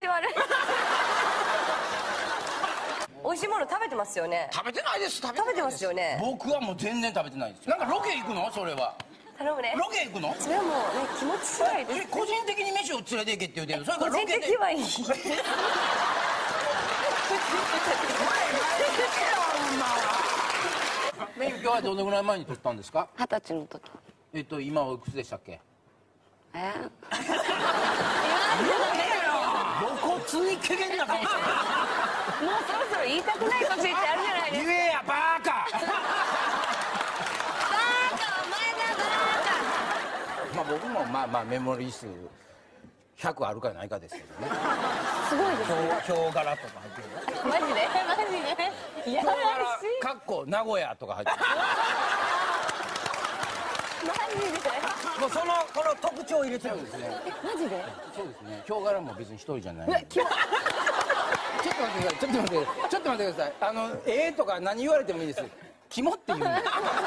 言われる。美味しいもの食べてますよね。 食べてないです。 食べてますよね。 僕はもう全然食べてないです。なんかロケ行くの？それは頼むね。 ロケ行くの？ それはもうね、気持ち次第です。 個人的に飯を連れて行けって言うてる。それか個人らロケで的はいい。 免許はどのぐらい前に取ったんですか 20歳の時。 今おいくつでしたっけ？ 言わんとダメ露骨に怪げな顔してる。 もうそろそろ言いたくないこと言ってあるじゃないですか。 言えやバーカ。 バーカ、お前がバーカ。 まあ僕もまあメモリー数100あるかないかですけどね。 すごいですね。 ヒョウ柄とか入ってる。 マジでいやヒョウ柄かっこ名古屋とか入ってる。 マジでもうこの特徴を入れちゃうんですね。 マジでそうですね。ヒョウ柄も別に一人じゃない。 うわ、キモ。 ちょっと待ってください。ちょっと待ってください。とか何言われてもいいです。キモって言うんです。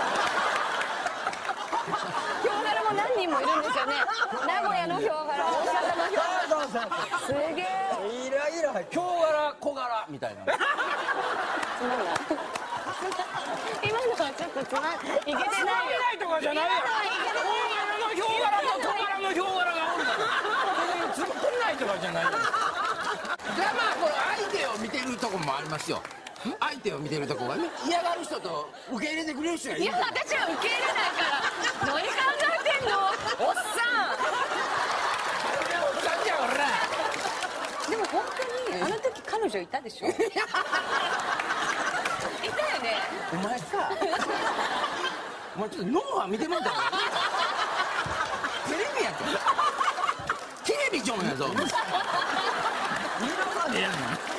ヒョウ柄も何人もいるんですよね。名古屋のヒョウ柄、大阪のヒョウ柄。すげえ。 いらヒョウ柄小柄みたいな。 つまんない。今のはちょっとつまんいけてないよ。 とかじゃないやん。ヒョウ柄と小柄のヒョウ柄がおるから。突っ込んないとかじゃないよ。じゃあまあこれ相手を見てるとこもありますよ。相手を見てるとこがね、嫌がる人と受け入れてくれる人がいる。 いや、私は受け入れないから。何考えてんの、おっさん。 おっさんじゃん、俺ら。 でも本当にあの時彼女いたでしょ。いたよね。 お前さ、お前ちょっと脳は見てもらったらテレビやんけ。テレビジョンやぞ。見なさでやんの。